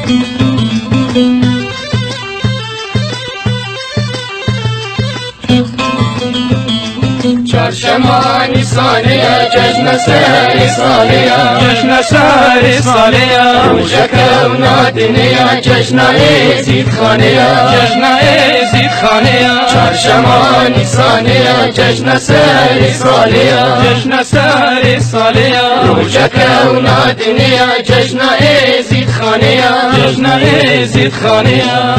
چهارشنبه نیسانیه جشن سر سالیه جشن سر سالیه روژک و نادینیه جشن عزیز خانیه جشن عزیز خانیه چهارشنبه نیسانیه جشن سر سالیه جشن سر سالیه روژک و نادینیه جشن عزیز خانیه جشن عزیز خانیه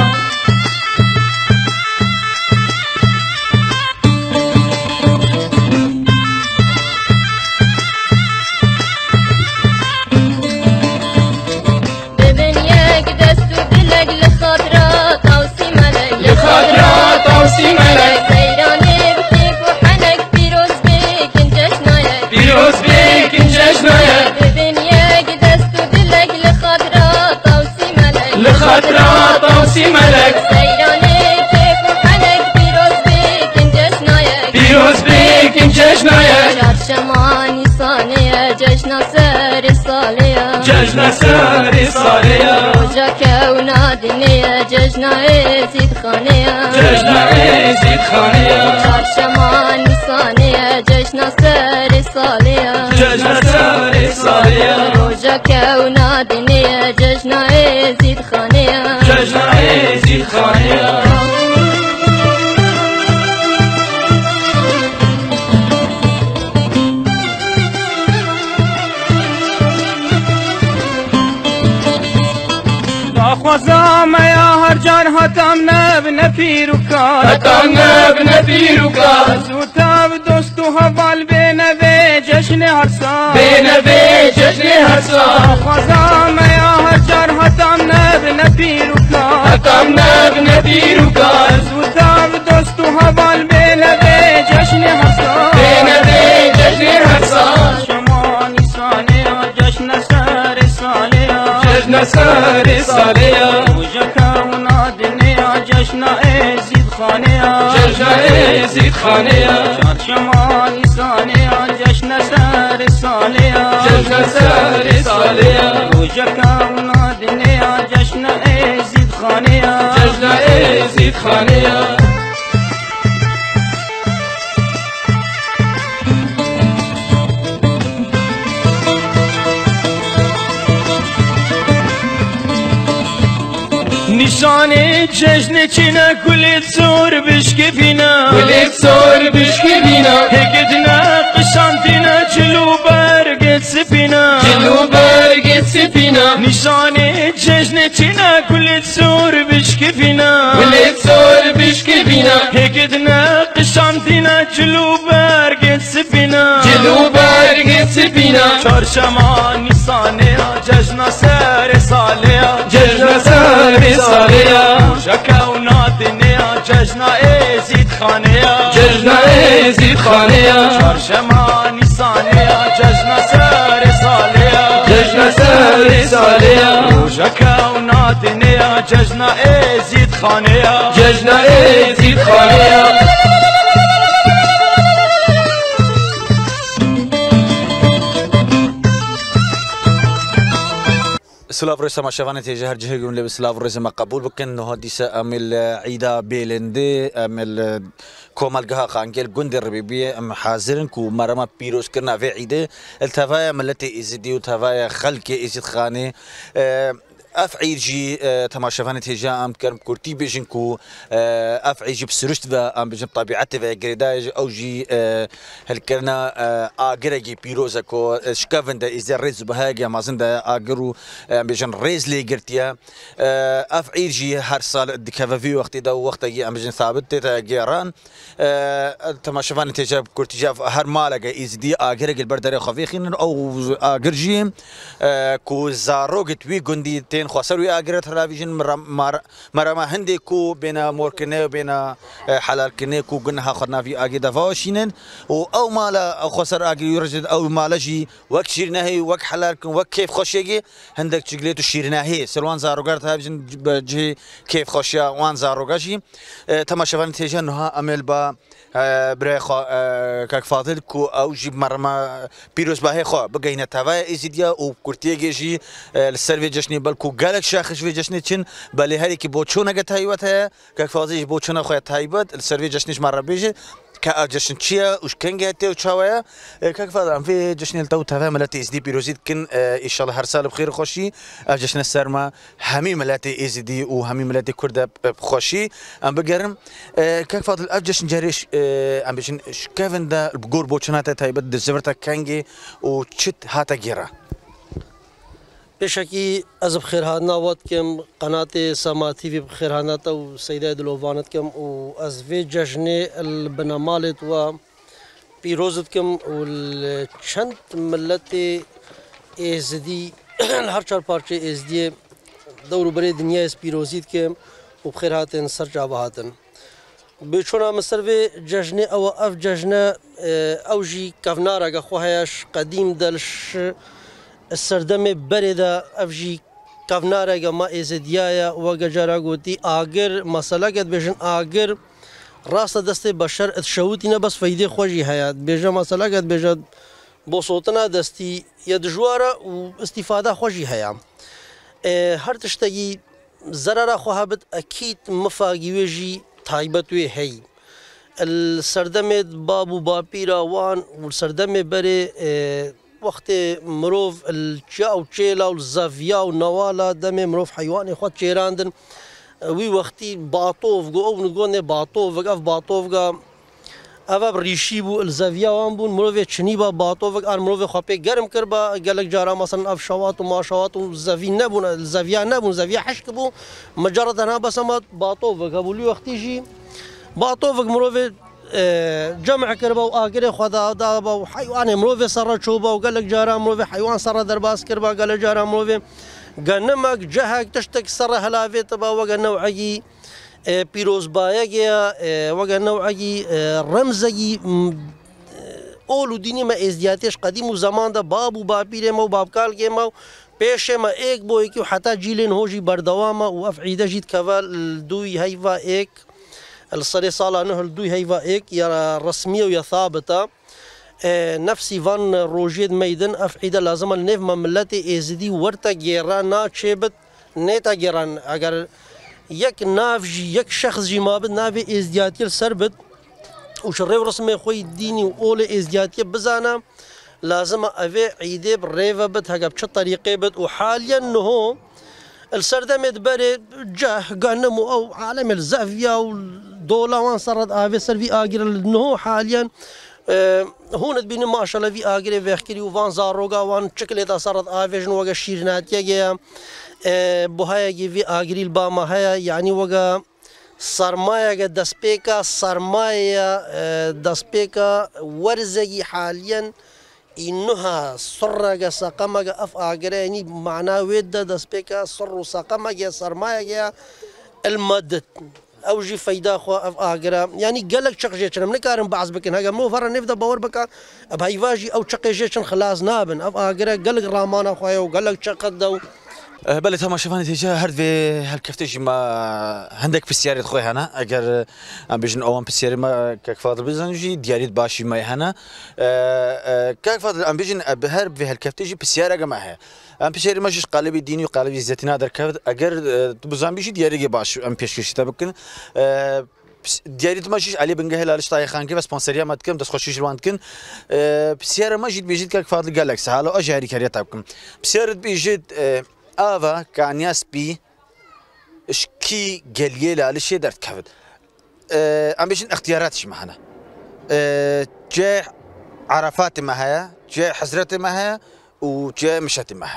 خاطرات اوسی ملک سیرانه کیف و حنک پیروز بیکن جشنایک چهارشنبه نیسانیه جشن سر سالیه جشن سر سالیه روژک و نادینیه جشن عزیز خانیه جشن عزیز خانیه چهارشنبه نیسانیه جشن سر سالیه جشن سر سالیه روژک و نادینیه جشن عزیز خانیه جشن عزیز خانیه خوازم یا هر جان هتم نب نپیر و کار هتم نب نپیر و کار زودتر دوست و حوال بینوی جشن هر سال بینوی جشن هر سال خوازم یا هر جان هتم نب نپیر و کار هتم نب نپیر و کار زودتر دوست و حوال بینوی جشن هر سال بینوی جشن هر سال شما نیسانه جشن سر سالیه جشن سر سالیه روژک و نادینیه جشن عزیز خانیه جشن عزیز خانیه چهارشنبه نیسانیه جشن سر سالیه جشن سر سالیه روژک و نادینیه جشن عزیز خانیه جشن عزیز خانیه نشانه جشن چینه کلیت سور بشکفینا کلیت سور بشکفینا هگدنا قشانتینا چلو برگت سپینا چلو برگت سپینا نشانه جشن چینه کلیت سور بشکفینا کلیت سور بشکفینا هگدنا قشانتینا چلو برگت سپینا چلو برگت سپینا چهارشنبه نیسانیه جشن سر سالیه جشن سر سالیه روژک و نادینیه جشن عزیز خانیه جشن عزیز خانیه چهارشنبه نیسانیه جشن سر سالیه جشن سر سالیه روژک و نادینیه جشن عزیز خانیه جشن عزیز خانیه سلاف رئيس ما شافنا تيجي هرجه يقول لي سلاف رئيس ما قبول بكن هاديسة أمل عيدا بيلندي أمل كومال جها خانجل جند الربيبية أم حاضرن كو مرما بيروس كنا في عيدا التفاية ملتي إزدي وتفاية خلق إزد خانة افعي جي تماشافانه تيجا ام كرم كورتي بيجنكو افعي جي بسرشت و ام بيجن طبيعته و غريداج او جي هلكرنا اگرگي بيروزكو شكافندا از ريز بهاجا مازندا اگرو بيجن ريز لي غرتيا افعي جي هر سال دكافي وقت دا وقت جي ام بيجن ثابت تا جيران تماشافانه تيجا كورتي جاف هر مالغا از دي اگرگ البردري خفيخين او اگرجي كو زاروغت وي گوندي خسروي اجرت تلفزيون مرما هندي كو بين موركنه وبين حلال كنه كو قلنا خدنا في اجي دفاشينن او مالا او خسر اجي يرجد او مالجي وك شيرناهي وك حلال وك كيف خوشيجي هندك شغليتو شيرناهي سلوان زاروغار تلفزيون بجي كيف خوشيا وان زاروغاشي تماشافان تيجا نها امل با بريخا كاك فاضل كو او جيب مرما بيروس باهي خو بقينا تفاي ازيديا و كورتيجي جي السيرفي جشني بالكو وقالك شاخش في جشني تشن بالي هاريكي بوتشونا قت هايوتها كفازيش بوتشونا خويا هايبت السيرفي جشنيش مرة بيجي كجشن تشيا وش كان جهتي وشوايا كفاض عم في جشن التو تفا ملاتي اس دي بيروزيد كن ان شاء الله هر سال بخير خوشي جشن السرما همي ملاتي اس دي وهمي ملاتي كرده بخوشي ام بقرم كفاض الجشن جاريش ام بيجن كيفن دا بقور بوتشنات هايبت دزبرتا كانجي وتشت هاتا جيرا بشكي از بخير هانا وقت كم قناة سما تي في بخير هانا تو سيدة دلوفانت كم و از في جشني البنامالت و بيروزت كم والشنت ملتي از دي هر چار پارچه از دي دورو بري دنيا اس بيروزيت كم و بخير هاتن سرجا بهاتن بيچونا مصر في جشني او اف جشنه اوجي كفنارا خوهاش قديم دلش السردم بردا افجي كافنارا ما ازديايا وججرا قوتي اگر مساله قد بيجن اگر راس دست بشر تشوتينا بس فايده خوجي حيات بيجا مساله قد بيجا بوصوتنا دستي يدجواره واستفاده خوجي حيا هر تشتغي ضرر خوابت اكيد مفاجيوجي تايبتوي هي السردم بابو بابيرا وان والسردم بري وقت مروف الجاو تشيلا والزافيا ونوالا دم مروف حيواني خود تشيراندن وي وقتي باطوف جو او نقول باطوف اف باطوف اف ريشيبو الزافيا وانبون مروف تشنيبا باطوف ار مروف خابي گرم كربا قالك جارا مثلا اف شوات وما شوات والزافي نبون الزافيا نبون زافيا حشكبو مجرد انا بس باطوف قبل وقتي جي باطوف مروف جمع كربا وآخره خدا دابا وحيوان مروفي صار شوبا وقال لك جارا مروفي حيوان صار درباس كربا قال لك جارا مروفي قنمك جهك تشتك صار هلافي تبا وقال نوعي بيروز بايجيا وقال نوعي رمزي اولو ديني ما ازدياتيش قديم وزمان دا بابو بابيري ما وباب كالكي ما پیش ما ایک بو ایک حتى جيلين هوجي بردوامه وافعيده جيت كفال دوي هيفا ایک الصري صالة نهل دوي هيفا إيك يا رسمية ويا ثابتة نفسي فان روجيد ميدن أفعيدة لازم النيف مملتي إزدي ورتا جيرانا تشيبت نيتا جيران أجر يك نافجي يك شخص جي ما بد نافي إزدياتي السربت وشريف رسمي خوي ديني وأولي إزدياتي بزانا لازم أفي عيدي بريفا بت هكا بش طريقي بت وحاليا نهو السردم يدبري جاه قانمو او عالم الزافيا والدولا وان صارت افي سرفي اجر انه حاليا هون تبين ما شاء الله في اجر فيخكري وفان زاروغا وان شكلتا صارت افي جن وقا شيرنات يا بوهاي في اجري الباما هيا يعني وقا سرمايا دسبيكا سرمايا دسبيكا ورزقي حاليا إنها صرّا ساقمة أف أجراني معناه ويدا دسبيكا صر ساقمة سرماية المدت أو جي فايدة خو أف أجرا يعني قالك شق جيشن من كارم بعض بكن هجا مو فرا نفدا باور بكا بهايفاجي أو شق جيشن خلاص نابن أف أجرا قالك رامان خويا وقالك شق دو بله تمام شوفان تيجا هرد في هالكفتيج ما عندك في السيارة خوي هنا أجر أم بيجن أوام في السيارة ما كفاضل بزنجي دياريت باشي ما هنا كفاضل أم بيجن بهرب في هالكفتيج في السيارة جماعة أم في السيارة ماجيش قالبي ديني وقالبي زيتنا در كفد أجر بزن بيجي دياري باش أم بيشكش تبكن دياريت ماجيش علي بنجهل على شطاي خان كيف سبونسريا ما تكم تخشيش الوان كن بالسيارة ماجيت بيجي كفاضل جالكس حاله أجاري كاريا تبكم بالسيارة بيجي آوا كانياس بي اشكي قليلة على شيء درت كفد أم بيجن اختياراتش معنا جاء عرفات معها جاء حزرات معها وجاء مشات معها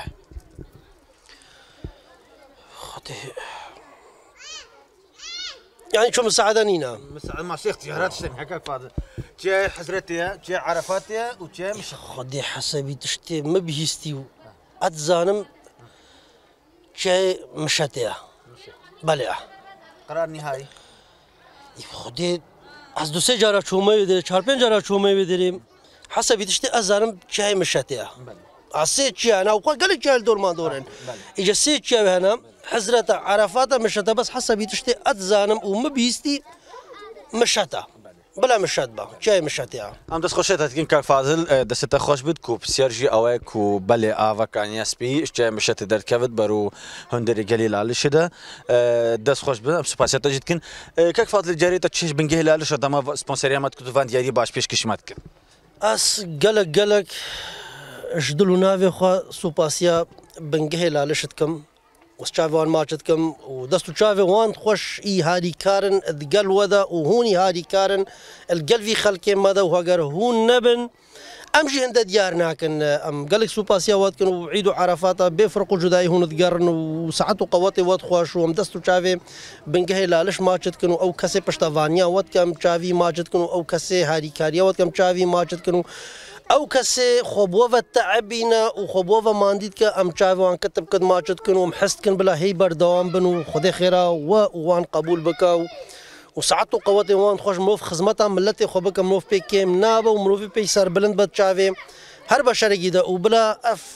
يعني شو مساعدانينا مساعد ما شيء اختيارات شنو هكا فاضل جاء حزرتها جاء عرفاتها وجاء مشات خدي حسبي تشتي ما بيستيو أتزانم شيء مشاتيا بلى قرار نهائي خدي از دو سه جارا چومه بدریم 4-5 جارا چومه بدریم حسب تشتي ازارم شيء مشاتيا عسيت شيء انا وقال قال لي دور ما دورن اجى سيت شيء هنا حزرة عرفات مشاتا بس حسب تشتي اتزانم وما بيستي مشاتا بلا مشات با چای مشاتیا ام دست خوشت هتكين كاك فاضل دست خوش بد كوب سيرجي اوي كو بلي افا كان يسبي اشجع مشت در كبد برو هندري قليل على شده دست خوش بد سباسيت جدكن كاك فاضل جاري تشيش بنجه لا لش دما سبونسريا مات كتو فان دياري باش بيش كشماتك اس قلق جدلو نافي خو سوباسيا بنجه لا لشتكم وشافوان ماچتكم ودستو شافوان خوش اي هادي كارن القل وذا وهوني هادي كارن القل في خلق ماذا وهاجر هون نبن امشي عند ديارنا كن ام قالك سوباسيا وات كانوا وعيدوا عرفاتا بيفرقوا جداي هون ذقرن وساعتوا قواتي وات خوش ومدستو شافي بنجه لا لش ماچتكن او كسي پشتوانيا وات كم شافي ماچتكن او كسي هادي كاريا وات كم شافي ماچتكن او كسي خبوفة تعبينا وخبوفة مانديد كا ام شافوان كتب كد ماچت كنو محست كن بلا هي بردوام بنو خدي خيرا وان قبول بكاو وساعتو قواتي وان خوش مروف خزمتا ملتي خو بك مروف بي كيم نابا ومروف بي سر بلند بد شافي هر بشرقي دا وبلا اف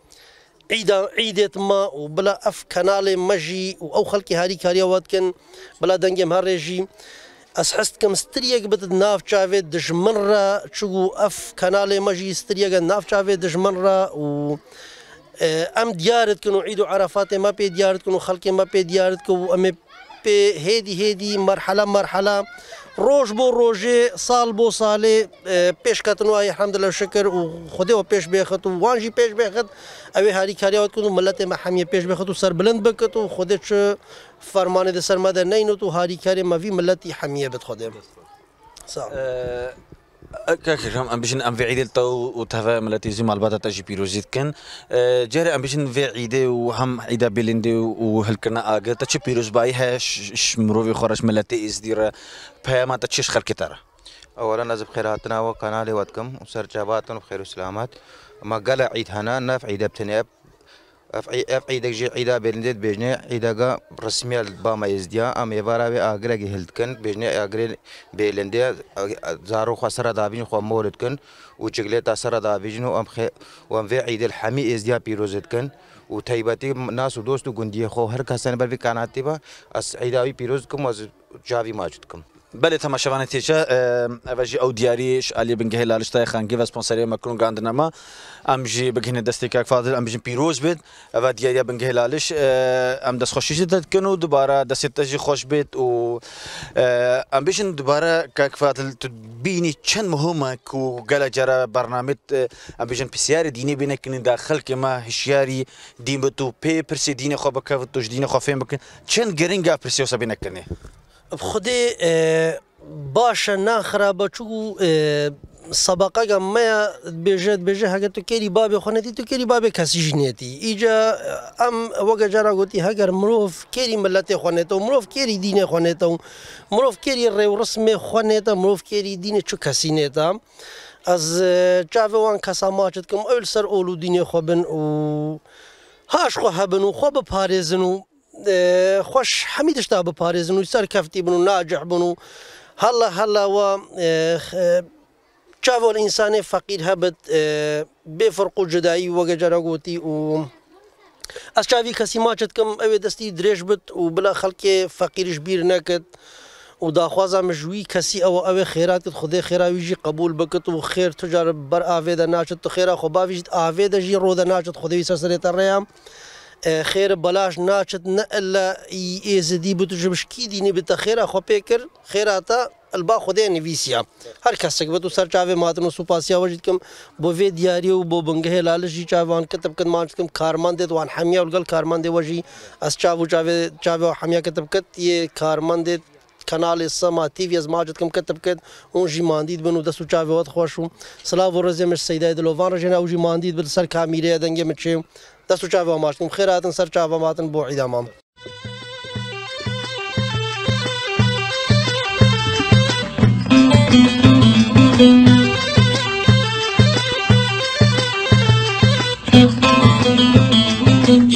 عيدت ما وبلا اف كنال مجي او خلقي هاري كاريا وات كن بلا دنجي مهرجي أسحست كم ستريق بتد ناف شافي دش مرة شو أف كنالي مجي ستريق ناف شافي دش مرة و أم ديارت كنو عيدو عرفات ما بي ديارت كنو خلقي ما بي ديارت كنو أم بي هيدي مرحلة روج بو روجي صال بو صالي بيش كتنو أي الحمد لله شكر وخدي وبيش بيخت وانجي بيش بيخت أوي هاري كاريات كنو ملتي محمية بيش بيخت وسر بلند بكت وخديش فرمانه ده سرماده نینو تو هاری کاری ما في ملتي حمية بتخدم صح كاكرم امبيشن ام في عيد التو وتفا ملتي زي مالباتا تجي بيروزيت كان جاري امبيشن في عيده وهم عيده بيلندي وهلكنا اجا تشي بيروز باي هاش مروفي خرج ملتي ازدير بها تشيش خلق ترى اولا نزب خيراتنا وقناه واتكم وسرجاباتنا بخير وسلامات ما قال عيد هنا ناف عيده بتنياب عيدك جي عيدا بيلندت بيجني عيدا رسمي باما يزديا ام يفارا اغري هلتكن بيجني اغري بيلندي زارو خسر دابين خو مولدكن وجغليتا سر دابيجنو ام في عيد الحمي ازديا بيروزتكن وتيبتي ناس ودوست غندي خو هر كسن بل في كاناتيبا اس عيداوي بيروزكم وز جافي ماجدكم بله تماشاوانه تيجا اوجي او دياريش علي بنجه لالشتاي خانجي و سبونسري ماكرون غاندنا ما امجي بجهن دستيكاك فاضل امجي بيروز بيت اوا دياريا بنجه لالش ام دس خوشيش كانوا دوباره دستجي خوش بيت و امبيشن دوباره كاك فاضل تبيني كان مهمه كو قال جرى برنامج امبيشن بسيار ديني بينك داخل كما هشياري دين بتو بيبرسي ديني خو بكفتوش ديني خو فين بك كان جرينجا برسيو سبينكني بخدي باشا ناخرا بچو سباقا ما بيجه هاگه تو كيري بابي خونتي تو كيري بابي كاسيجنيتي ايجا ام وگا جرا گوتي هاگر مروف كيري ملتي خونتو مروف كيري دين خونتو مروف كيري رسمي خونتا مروف كيري دين چو كاسينيتا از جاوان كاساماچت كم اول سر اولو دين خوبن و هاش خو هبن و خو بپاريزن خوش حميدش تا بپاريزن و سر كفتي بنو ناجح بنو هلا و شافوا الإنسان فقير هبت بفرق جدائي وجراغوتي و أشافي كسيماتشت كم أبي دستي دريج بت وبلا خلق فقير كبير نكت ودا خوازا مجوي كسي أو خيرات خذي خيرا ويجي قبول بكت وخير تجارب بر آفيدا ناشت خيرا خبا ويجي آفيدا جي رودا ناشت خذي سرسرة الريام خير بلاش ناشت نقلا يزدي بتجبش كيديني بتخيرا خو بيكر خيراتا البا خدای نویسیا هر کس که بتو سر چاوه ماتنو سوپاسیا وجد کم بو وی دیاری و بو بنگه لالشی چاوان کتب کن مانچ کم کارمنده دوان حمیا ولگل کارمنده وجی از چاوه حمیا کتب کت یه کارمنده کانال سما تیوی از ماجد کم کتب کت اون جی ماندید بنو دستو چاوه وقت خوشم سلاو و رزه مش سیدای دلوان رجنا او جی ماندید بل سر کامیره دنگه مچه دستو چاوه ماچ کم خیراتن سر چاوه ماتن بو عیدامام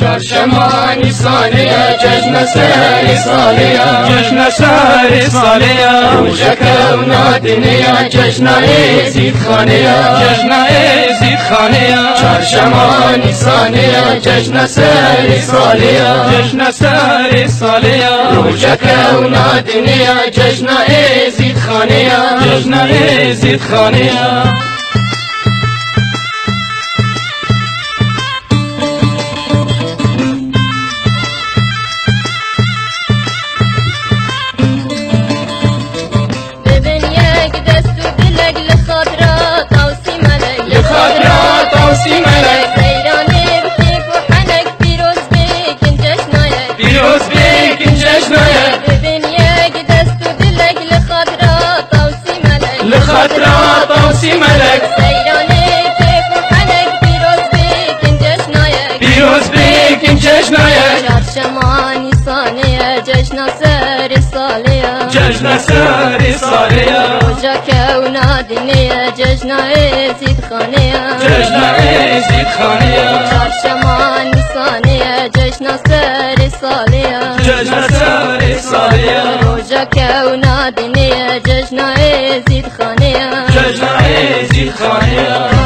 چهارشنبه سالیه جشن سر سالیه جشن سر سالیه روزه کون دینیه جشن عزیز خانیه جشن عزیز خانیه چهارشنبه سالیه جشن سر سالیه جشن سر سالیه روزه کون دینیه جشن عزیز خانیه جشن عزیز خانیه لخاطرات طوسي ملك سيراني كيف وحنك بيروز بيك جشنايا چهارشنبه سالیه جشن سر سالیه جشن سر سالیه روزه کون دینیه جشن عزیز خانیه جشن عزیز خانیه چهارشنبه سالیه جشن سر سالیه جشن سر سالیه روزه کون دینیه جشن عزیز خانیه جشن عزیز خانیه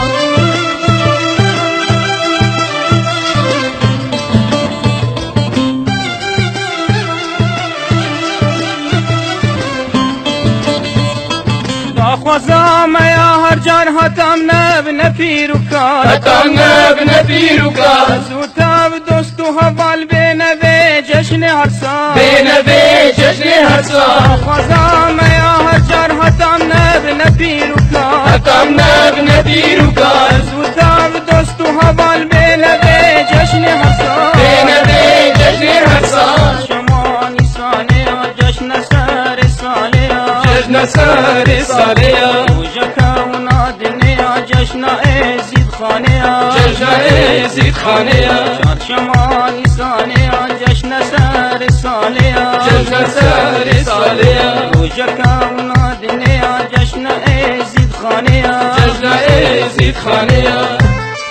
خوازم یا هر جان هاتم نب نپیر و کار هاتم نب نپیر و کار زودتاب دوست و حوال بینوی جشن هر سال بینوی جشن هر سال خوازم یا هر جان هاتم نب نپیر و کار هاتم نب نپیر و کار زودتاب دوست و حوال بینوی جشن هر سال بینوی جشن هر سال شما نیسانه جشن سر سالیه جشن سر سالیه روزه کون دنیا جشن عزیز خانیه جشن عزیز خانیه چهارشنبه نیسانه جشن سر سالیه جشن سر سالیه روزه کون دنیا جشن عزیز خانیه جشن عزیز خانیه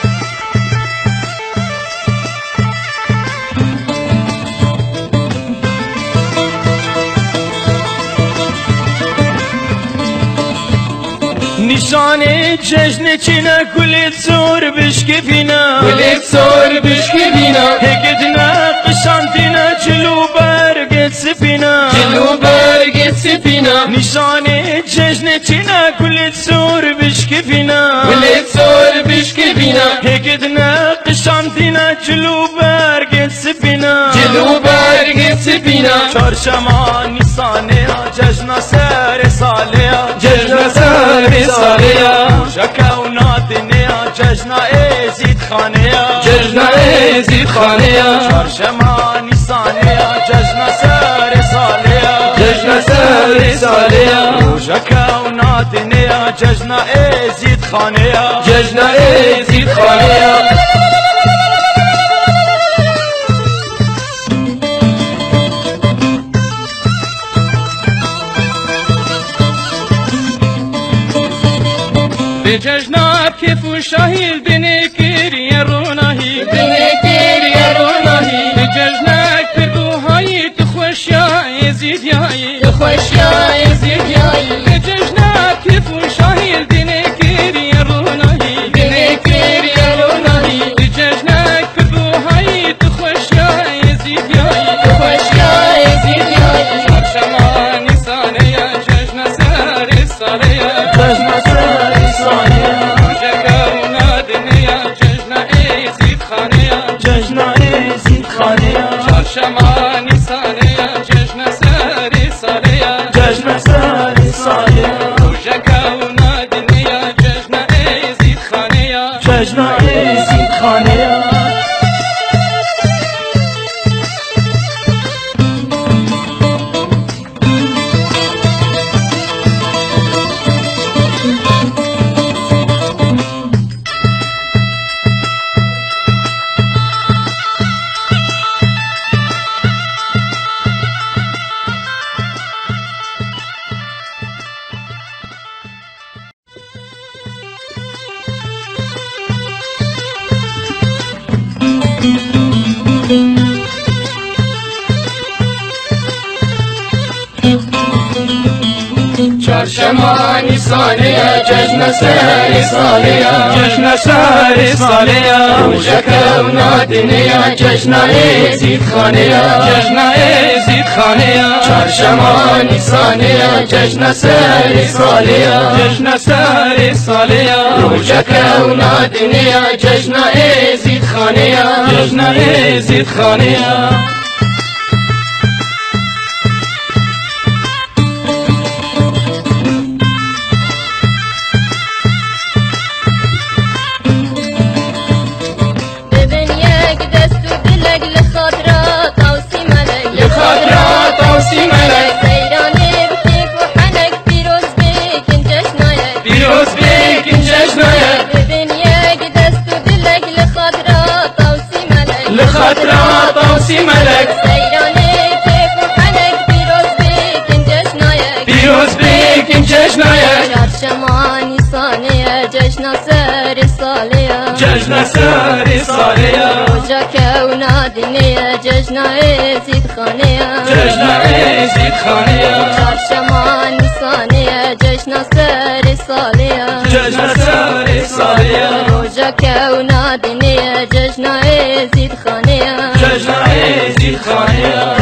نشانه جشن چینه گلیت زور بشکفینه گلیت زور بشکفینه هگدنه قشانتینه جلو برگت سفینه جلو برگت سفینه نشانه جشن چینه گلیت زور بشکفینه گلیت زور بشکفینه هگدنه قشانتینه جلو برگت سفینه جلو برگت سفینه چهارشنبه نیسانه جشن سر سالیه جشن سر سالیه روزه کون دنیا جشن عزیز خانیه جشن عزیز خانیه چهارشنبه نیسانه جشن سر سالیه جشن سر سالیه روزه کون دنیا جشن عزیز خانیه جشن عزیز خانیه به جشنات کیف و شاهیل بنکر یروناهی بنکر یروناهی به جشنات پرگوهایی تو خوشیای زیدیایی خوشیای زیدیایی به جشنات کیف و شاهیل بنکر یروناهی بنکر یروناهی به جشنات پرگوهایی تو خوشیای زیدیایی خوشیای زیدیایی چهارشنبه نیسانه جشن سر سالیه جشن سر سالیه روزه کون دنیا جشن عزیز خانیه جشن عزیز خانیه چهارشنبه نیسانه جشن سر سالیه جشن سر سالیه روزه کون دنیا جشن عزیز خانیه جشن عزیز خانیه چهارشنبه نیسانیه جشن سری سالیه جشن سر سالیه روژک و نادینیه جشن عزیز خانیه جشن عزیز خانیه چهارشنبه نیسانیه جشن سری سالیه جشن سر سالیه روژک و نادینیه جشن عزیز خانیه جشن عزیز خانیه خاطرات اوسی ملک سیرانه کیف و حنک پیروز بیکن جشنایک چهارشنبه نیسانیه جشن سر سالیه جشن سر سالیه روژک و نادینیه جشن عزیز خانیه جشن عزیز خانیه چهارشنبه نیسانیه جشن سر سالیه جشن سر سالیه روژک و نادینیه جشن عزیز خانیه جشن عزیز خانیه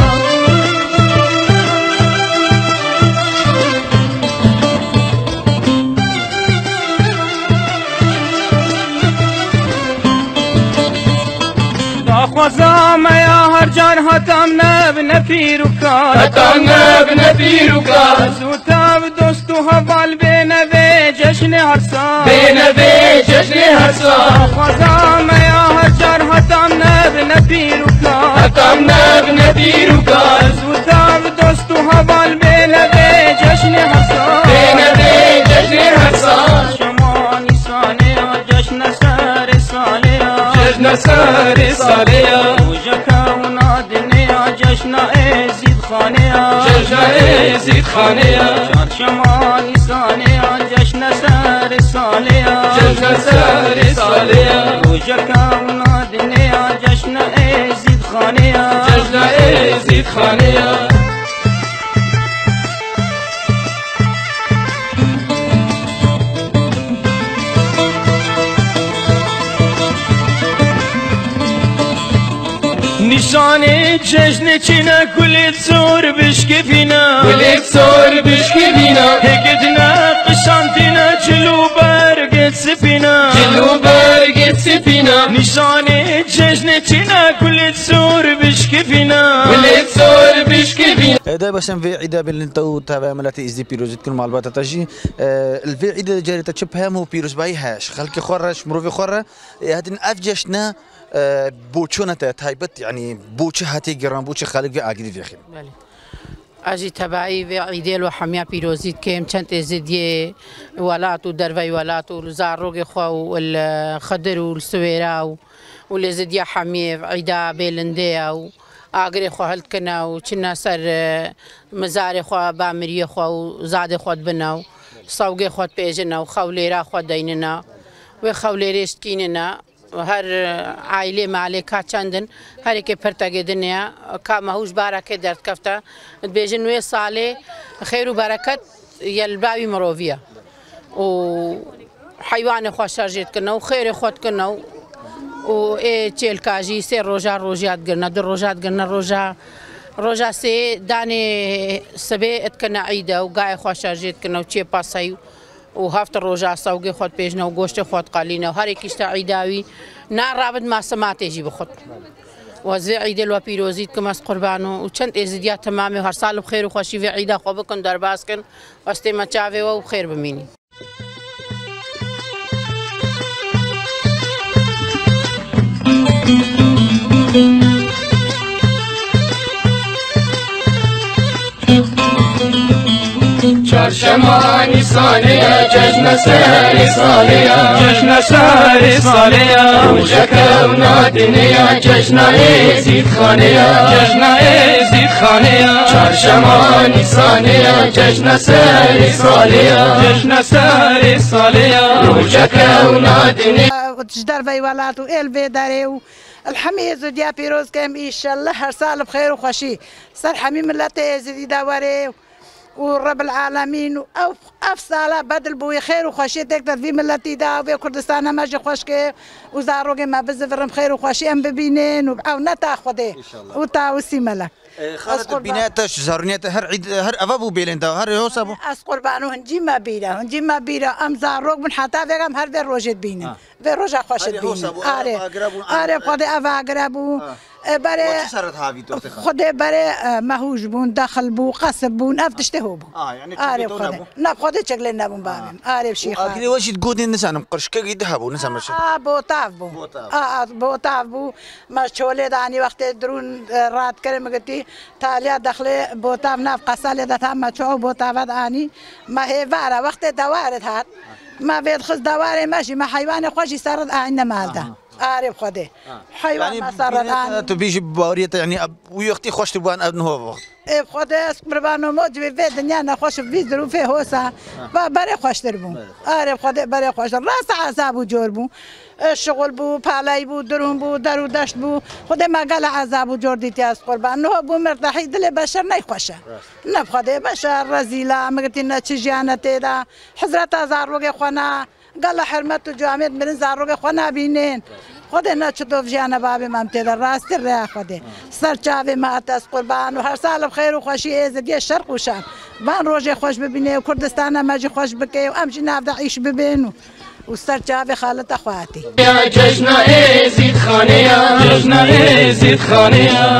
خوزام یا هر جان هتم نب نپیر و کار هتم نب نپیر و کار زوتا و دوست و حوال بینوی جشن هر سال بینوی جشن هر سال خوزام یا هر جان هتم نب نپیر و کار هتم نب نپیر و کار زوتا و دوست و حوال بینوی جشن هر سال بینوی جشن هر سال شما نیسانه جشن سر ساله جشن سر سالیه روژک و نادینیه جشن عزیز خانیه جشن عزیز خانیه چهارشنبه نیسانیه جشن سر سالیه جشن سر سالیه روژک و نادینیه جشن عزیز خانیه جشن عزیز خانیه نشانه جشن چینه کلیت زور بشکفینه کلیت زور بشکفینه هگدنه قشانتینه جلو برگت سفینه جلو برگت سفینه نشانه جشن چینه کلیت زور بشکفینه کلیت زور بشکفینه دا باشم في عيدا بين انتو تابع ملاتي ازدي بيروز تكون مع الباتا تجي الفي عيدا جاري تشب هم وبيروز باي هاش خلك خرش مروفي خره هادن افجشنا بوچونه تايبت يعني بوچه هاتي جران بوچه خالق اگدي في اخي بله اجي تبعي في عيدل وحميا بيروزيت كم چنت زديه ولات ودروي ولات وزاروغ خو والخضر والسويرا ولزديه حميه عيدا بيلنديه و اگري خو هلت كنا وچنا سر مزار خو بامريه خو زاد خو بناو صوغ خو بيجنا وخوليرا خو ديننا وخوليريش كيننا هر عائله مالکا چندن هر کی پرتگی دنیا کا ماهوش بارکه درد کفته بیجن و ساله خیر و برکت یلباوی مروویه و حیوان خوش شرجت کنه و خیر خود کنه و ای چیل کاجی سه روجات گرنا در روجات گرنا روجا سه دانه سبه اتکنه عیده و گای خوش شرجت کنه و چی پاسایو و هفت روزا سوگی خود پیشنا و گوشت خود قالینه و هر یکیش عیداوی نه رابط ما سماته جی بخود و زی عیدل و پیروزیت کم از قربانو و چند ازدیات تمامی هر سال بخیر و خوشی و عیدا خوب کن درباز کن و استیما چاوه و خیر بمینی چهارشنبه نیسانیه جشن سر سالیه جشن سر سالیه روژک و نادینیه جشن عزیز خانیه جشن عزیز خانیه چهارشنبه نیسانیه جشن سر سالیه جشن سر سالیه روژک و نادینیه در وی ولات و ال به داره و الحمي زوديا بيروز كم إن شاء الله هر سال بخير وخشي صار حمي ملته زدي دوري ورب العالمين أو أفصل بدل بوي خير وخشي تقدر في ملتي دا وفي كردستان ماجي خوشكي وزاروجي ما بزفرم خير وخشي أم ببينين وعونتا خدي وتاوسي ملك خالد بيناتش زارنيات هر عيد هر أبابو بيلنتا هر يوسابو قربانو هنجي ما بيرا أم زاروج من حتى فيهم هر في روجت بينا في روجا خوشت بينا آره خدي أفا قربو بري خدي بري مهوج بون دخل بو قصب بون أفتشته بو يعني خدي خدي شغلنا بون بامن بشي خا أكيد واجد تقولين نسان مقرش كي يذهبوا نسان مش بوتاف بو ما شولي داني وقت درون رات كريم قلتي تاليا دخلي بوتاف ناف قصالي ده تام ما شو بوتاف داني ما هي فارا وقت دوارت هات ما بيدخل دواري ماشي ما حيوان خوشي صارت عندنا مالده عارف خده حيوان يعني ما صارت تبيجي بورية يعني ويختي خوش تبان ابن هو خده قربانو موجب في الدنيا انا خوش في ظروف هوسا بري خوش تربو عارف خده بري خوش راس عذاب وجور بو الشغل بو بالای بو درون بو درو دشت بو خده ما قال عذاب وجور ديتي از قربان هو بو مرتاحي دل بشر نيخوشه نبخده بشر رزيله مگتينا چجيانته دا حضرت زاروگ خنا قال حرمت جامد من زاروگ خنا بينين خده نچدوف جانا باب ممته در راست راه خده سر چاوي ما تاس قربان و هر سال بخير و خوشي ازدي شرق و شام بان روجي خوش ببينه و كردستان ماجي خوش بكي و امشي نافد عيش ببينو وسر چاوي خالت اخواتي يا جشن زيد خانه يا جشن زيد خانه يا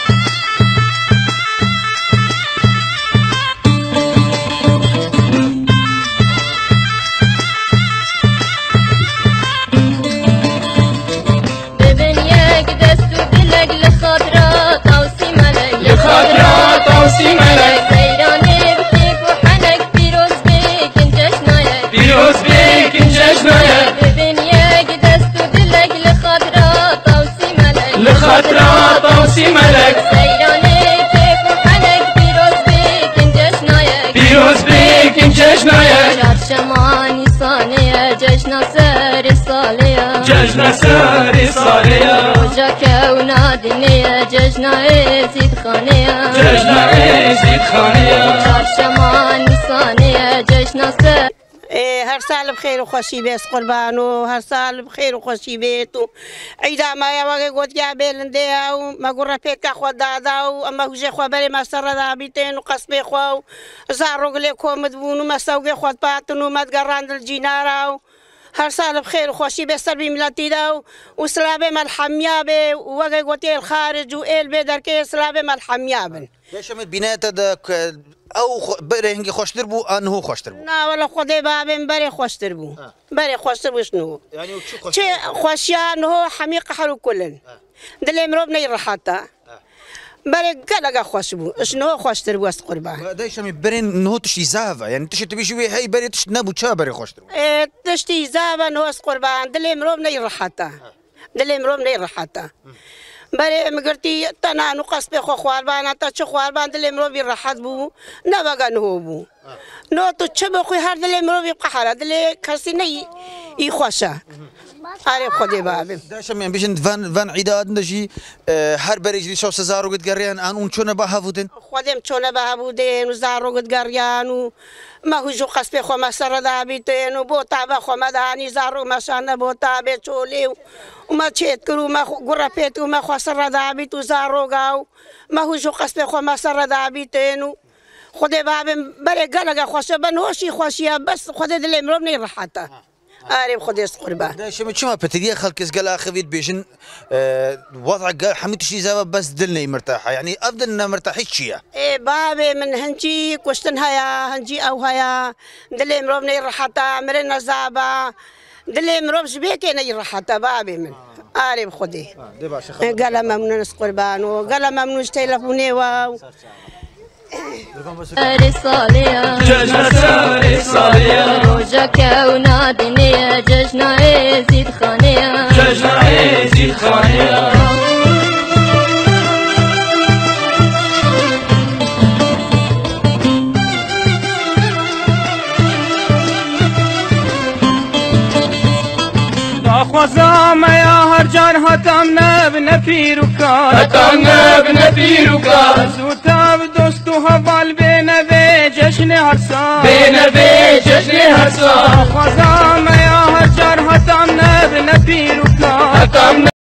خاطرة طوسي ملك سيراني كيف وحنك بيروز بيك إن جشنايا شرشماني صانية جشنا ساري صالية جشنا ساري صالية روجا كونا دنيا جشنا زيد خانية جشنا زيد خانية شرشماني صانية جشنا ساري هر سال بخير وخوشي بيت قربانو هر سال بخير وخوشي بيتو عيدا ما يواجه قد جابيلن ديها وما قرر بيك أخوة دادا وما هوجي خوا بري ما سر دابيتين وقصبي خوا زارو قلي كو مدبون وما سوقي خوا باتن وما تقران الجينارا هر سال بخير وخوشي بيت سلبي ملاتي دا وسلابي ملحميا بي وواجه قوتي الخارج وإيل بي دركي سلابي ملحميا بن ليش من بنات او بري هنجي خوش تربو انه خوش تربو لا ولا خدي بابن بري خوش تربو بري خوش تربو شنو يعني وشو شي خوشيان هو حميق حلو كلن دلي مروبنا يرحاتا بري قلقا خوش بو شنو خوش تربو است قربان دايش من برين انه تشي زافا يعني تشي تبي شوي هي بري تش نبو تشا بري خوش تربو تشتي زافا انه است قربان دلي مروبنا يرحاتا دلي مروبنا يرحاتا بري مقرتي تنا نقص بخو خواربان تا خواربان دلي مرو بيرحت بو نبغى نهوبو نو تو تشبخو هر دلي مرو بقحره دلي كرسيني يخوشا عارف خدي بابي داش من بيشن فان عيداد نجي هر بريج شو سزارو قد قريان ان شلون بهافودن خديم شلون بهافودن وزارو قد قريان ما هو جو قص بخو ما سر دابيتين وبوتا بخو ما داني زارو ما شان بوتا بتشولي وما تشيتكرو ما غرفت وما خسر دابيت وزاروغاو ما هو جو قص بخو ما سر دابيتين خدي بابي بري قلقا خوش بنوشي خوشيا بس خدي دلي مربني رحتا عارف خدي قربان داش من شو بتدي خلك قال اخذ بيجن وضع قال حميد شي زاب بس دلني مرتاحه يعني افضل مرتاحي شيء ايه بابي من هنجي كوشتن هيا هنجي او هيا دلي مربني رحتا مرنا زابا دلي مروبش بيكي ني رحتا بابي من عارف خدي قال ممنون قربان وقال ممنون تليفوني واو رسالية جشنا رسالية روجا كونا دنيا جشنا زيد خانية جشنا زيد خانية خوزام یا هر جان هتم نب نپیروکان هتم نب نپیروکان زوتا دوست و حوال بنوی جشن هر سال بنوی جشن هر سال خوازم یا هر جار هتم نب نپیروکان هتم